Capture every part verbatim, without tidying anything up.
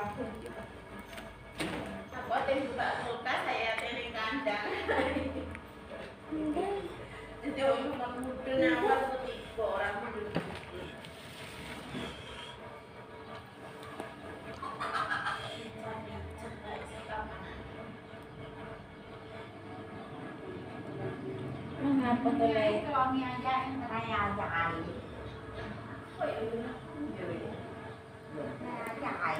Apa tim buka kulkas saya teling kandang. Jadi orang muda nawar tiga orang muda. Ngapa tuh le? Wangi aja yang raya aja ai. Raya aja ai.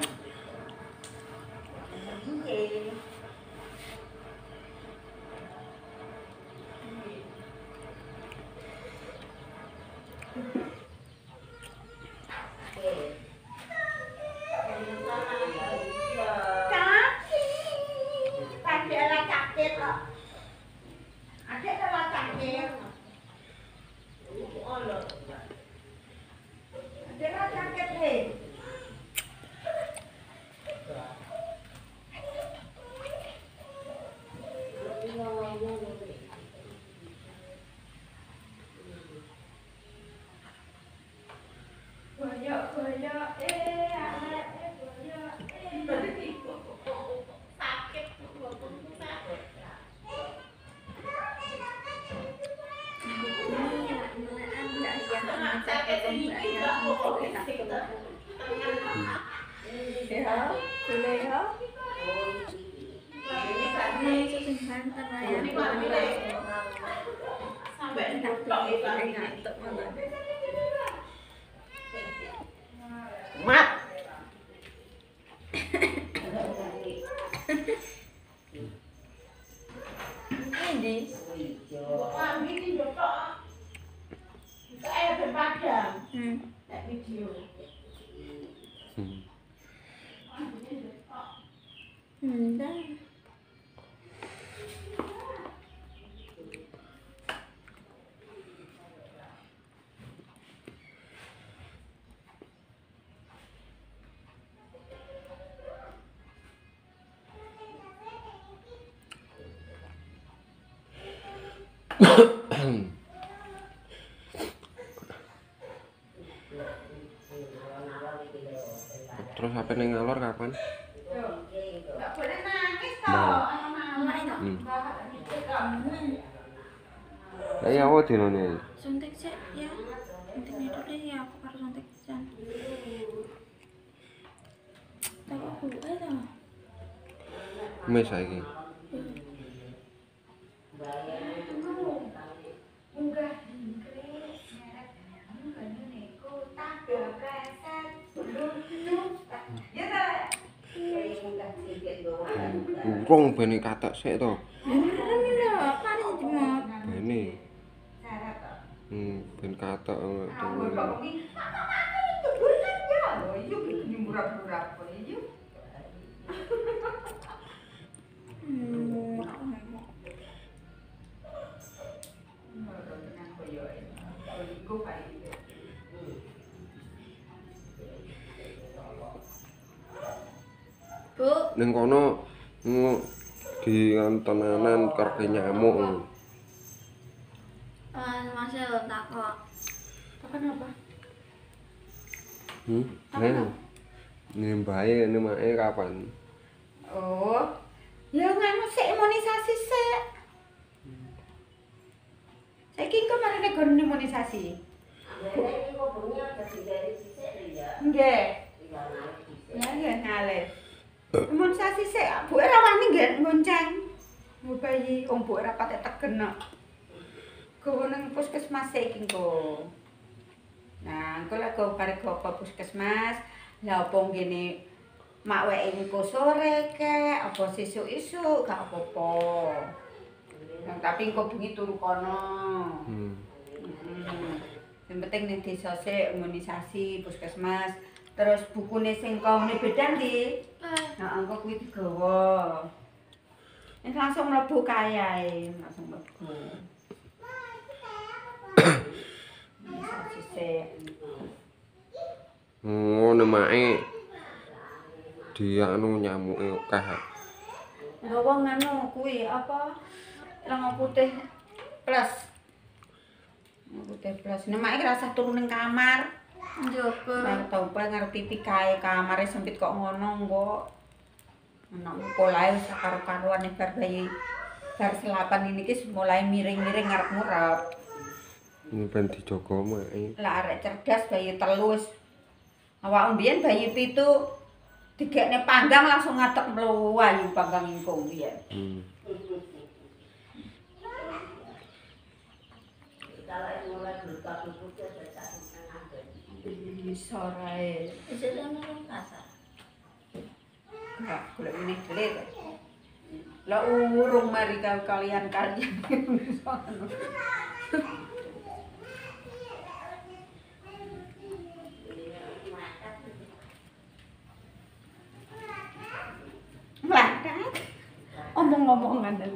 Iya. Mat. Ini. Wah, ini bapak. Kayak berpadang. Hmm. Kayak video. Hmm. Enggak. Terus apa ning ngalor kapan? Enggak boleh nangis toh, anak Hmm. Lah ya apa dinane? Suntik sih ya. Suntik itu deh ya aku harus suntik jan. Tak aku ada. Mes saiki. Urung bene katak sik to. Beneran lho, paling jemot. Bene. Hmm, ben katak ngono. Bu, Ning kono di tenanan karpe nyamuk. eh masih takut. Takut apa? Hmm, nen. Ini mbae ini mae kapan? Oh. Ya nganu sik imunisasi sik. Saiki kok marine gon imunisasi. Nek kok bengi ada dari sik ya. Nggih. Ya ya ngale. Imunisasi sik, Bu ora wani nggih ngonceng. Bu bayi wong Bu ora pate tegen kok. Go nang puskesmas iki engko. Nah, engko lek go bareng go puskesmas, lha opo ngene mak weke engko sore kek, apa sesuk-esuk gak apa-apa. Nah, tapi engko bengi turu kono. Hmm. Hmm. Yang penting ning desa sik imunisasi puskesmas. Terus bukune sing kaune beda ndi? Heeh, engko kuwi digawa. Nek langsung mlebu kayae, langsung mlebu. Imunisasi sik. Ngono mae di anu nyamuke akeh. Nggawa nganu kuwi apa? Lenga putih plus. Lenga putih plus. Nek mak iki rasah turu ning kamar. Njogo. Nang toba ngerti pikae kamare sempit kok ngono kok. Ana polahe wis karo-karuan bar bayi bar selapan ini ki mulai miring-miring ngarep-ngarep. Ini ben dijaga mae. Lah arek cerdas bayi telu wis. Awak mbiyen bayi pitu digekne panggang langsung ngatek mluwayu panggang ingkung biyen. Hmm. Sorae. Bisa nang pasar. Enggak, golek meneh delit. Lah urung mari kalian kalian. Melakat. Omong-omongan dulu.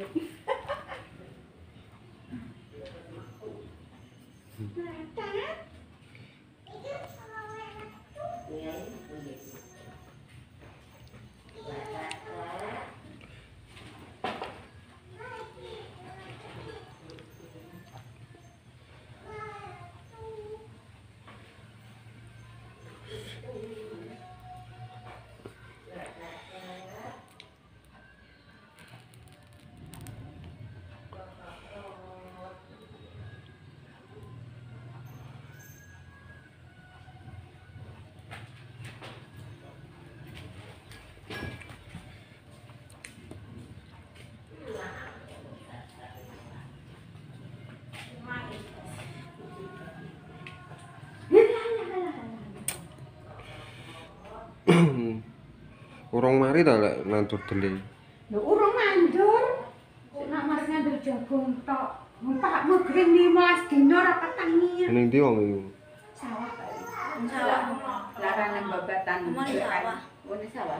Urung mari ta lek nandur dele. Lho urung mandur. Kok nak mari nandur jagung tok. Pak megring lima belas dina ora ketangi. Ning ndi wong iku? Sawah kali. Sawah. Larang nang babatan. Omone sawah. Omone sawah.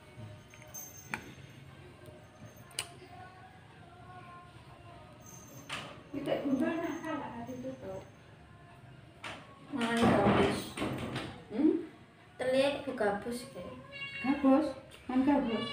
Tidak gundul nah kalah ati tutup. Mangane gabus. Hmm? Telik bu gabus iki. Gabus, kan gabus.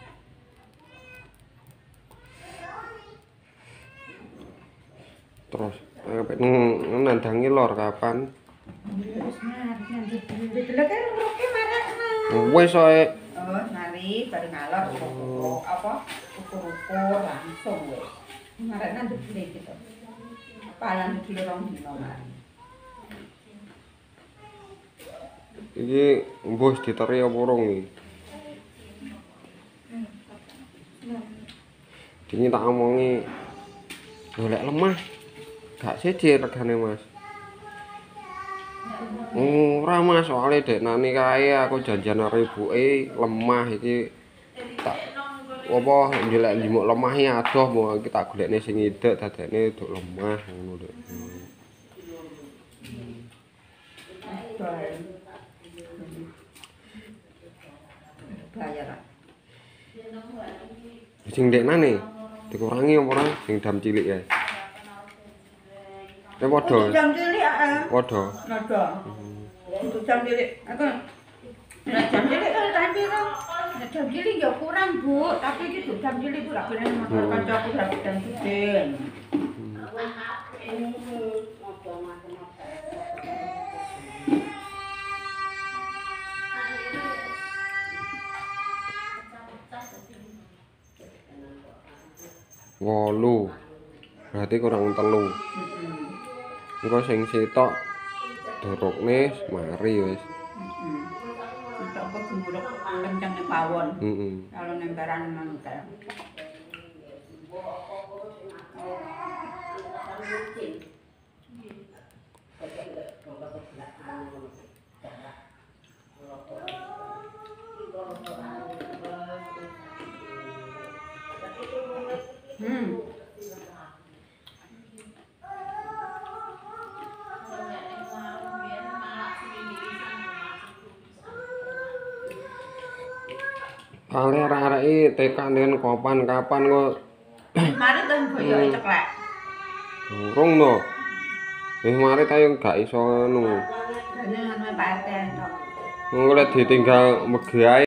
Terus sampe nandangi lor kapan? Wis mari nandur dulu. Delok kan roke marakna. Wis ae. Oh, mari bareng ngalor ukur apa? Ukur-ukur langsung wis. Marak nandur dulu gitu. Palan dulu rong dino mari. Iki mbus diteri apa urung iki? Dini tak omongi golek lemah. Gak siji regane, Mas. Ora Mas, soalé dek nani kae aku janjian karo ibuke lemah iki tak apa njelek limuk lemah iki adoh mau iki tak golekne sing idek dadekne duk lemah ngono lho. Bayar. Sing dek nani dikurangi apa ora sing dam cilik ya. Ya padha. Jam cilik heeh. Padha. Padha. Untuk jam cilik aku nek jam cilik kan tak piro. Nek jam cilik ya kurang, Bu, tapi iki jam cilik pula ben motor kancaku ora jam gede. Wolu. Berarti kurang telu. Engko sing sitok dorokne mari wis. Heeh. Sitok kok gumuluk kenceng ning pawon. Heeh. Kalau nembaran mantel. Hmm. Kali arek-arek tekan den kapan-kapan kok Mari to boyo ceklek. urung no. Wis mari ta yo gak iso anu. Ini anu Pak R T tok. Ngono ditinggal mege ae.